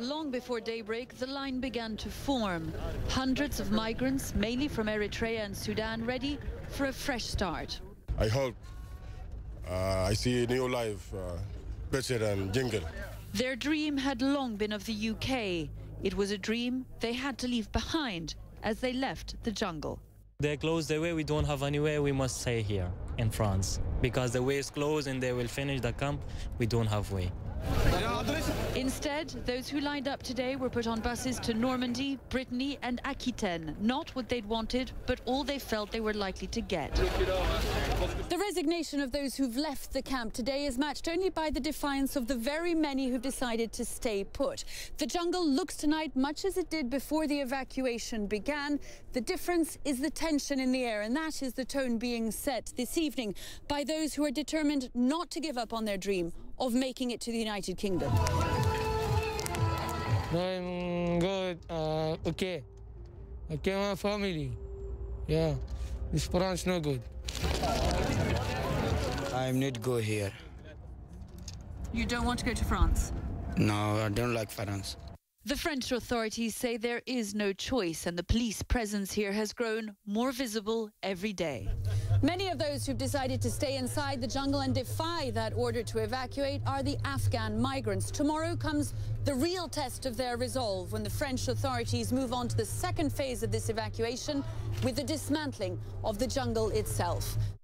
Long before daybreak, the line began to form. Hundreds of migrants, mainly from Eritrea and Sudan, ready for a fresh start. I hope I see a new life, better than jungle. Their dream had long been of the UK. It was a dream they had to leave behind as they left the jungle. They closed the way, we don't have anywhere, we must stay here in France. Because the way is closed and they will finish the camp, we don't have way. Instead, those who lined up today were put on buses to Normandy, Brittany and Aquitaine. Not what they'd wanted, but all they felt they were likely to get. The resignation of those who've left the camp today is matched only by the defiance of the very many who've decided to stay put. The jungle looks tonight much as it did before the evacuation began. The difference is the tension in the air, and that is the tone being set this evening by those who are determined not to give up on their dream of making it to the United Kingdom. I'm good, okay. Okay, my family. Yeah, this France no good. I'm not go here. You don't want to go to France? No, I don't like France. The French authorities say there is no choice, and the police presence here has grown more visible every day. Many of those who've decided to stay inside the jungle and defy that order to evacuate are the Afghan migrants. Tomorrow comes the real test of their resolve when the French authorities move on to the second phase of this evacuation with the dismantling of the jungle itself.